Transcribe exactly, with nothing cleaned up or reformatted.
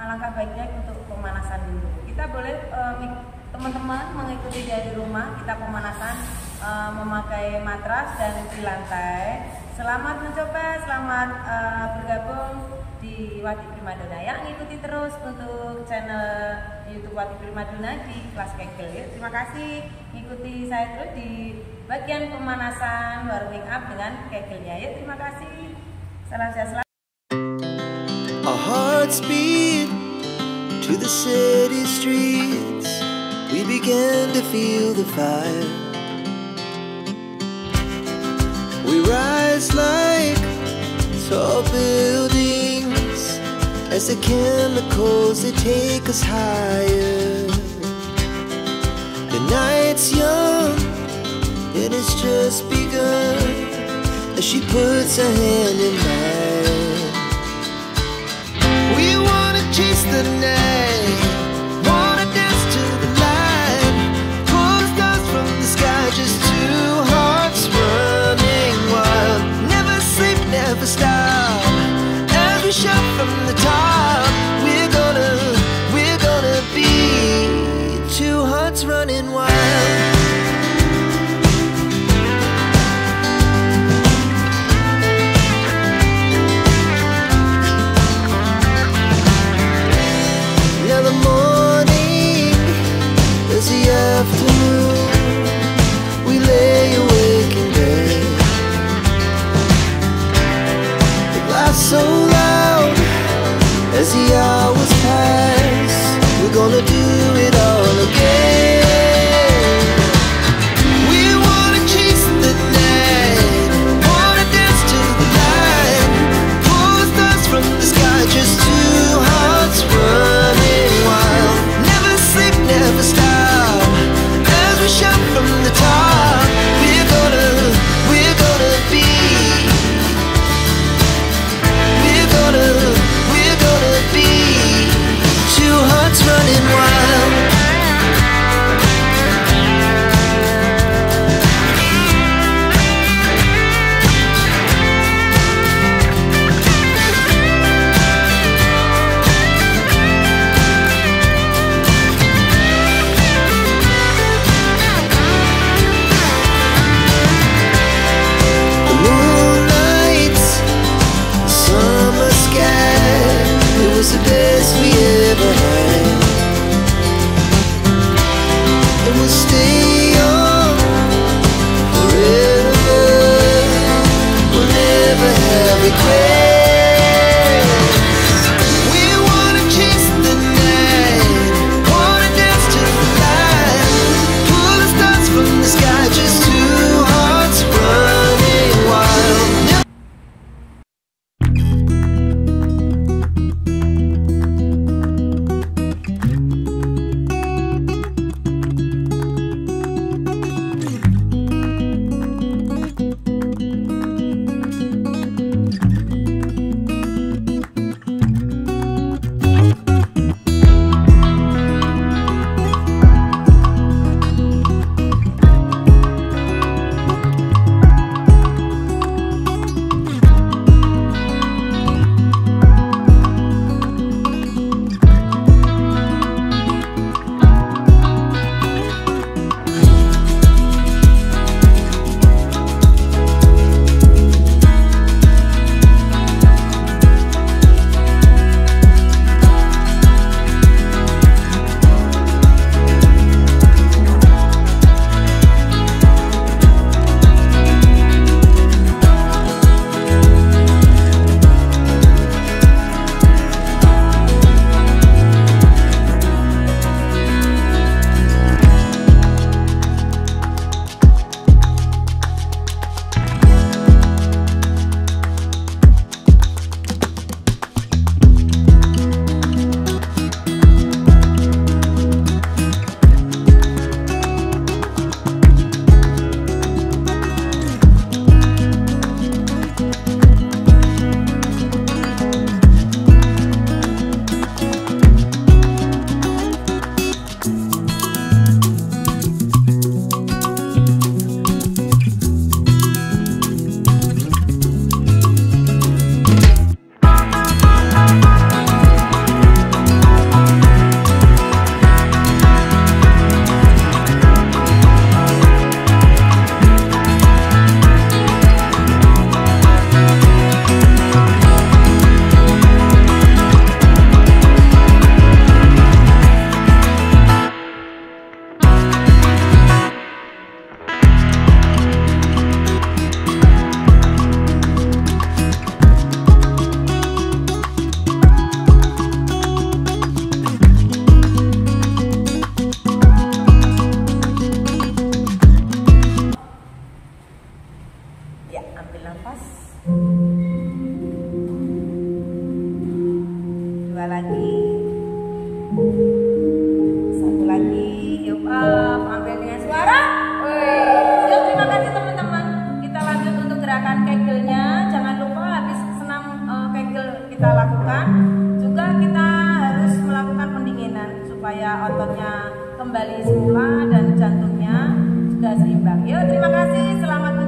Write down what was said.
alangkah baiknya untuk pemanasan dulu. Kita boleh teman-teman uh, mengikuti dari rumah, kita pemanasan uh, memakai matras dan di lantai. Selamat mencoba, selamat uh, bergabung di Wati Primadona ya. Ikuti terus untuk channel YouTube Wati Primadona di kelas Kegel ya. Terima kasih, ikuti saya terus di bagian pemanasan warming up dengan Kegelnya ya. Terima kasih, salam sehat selalu. Our hearts beat to the city streets. We began to feel the fire. We rise like tall buildings as the chemicals, they take us higher. The night's young, it has just begun as she puts her hand in mine. We wanna chase the night, wanna dance to the light, pull stars from the sky, just two hearts running wild. Never sleep, never stop, as we shout from the top. We're gonna, we're gonna be two hearts running wild. Afternoon, we lay awake in bed. The glass so loud as the hours pass. We're gonna do it all again. We wanna chase the night, wanna dance to the light, pull stars from the sky, just two hearts running wild. Never sleep, never stop, shout from the top. We're gonna, we're gonna be, we're gonna, we're gonna be Satu lagi, yuk up, ambil dengan suara. Wih, yuk, terima kasih teman-teman. Kita lanjut untuk gerakan kegelnya. Jangan lupa habis senam uh, kegel kita lakukan. Juga kita harus melakukan pendinginan supaya ototnya kembali semula dan jantungnya juga seimbang. Yuk, terima kasih. Selamat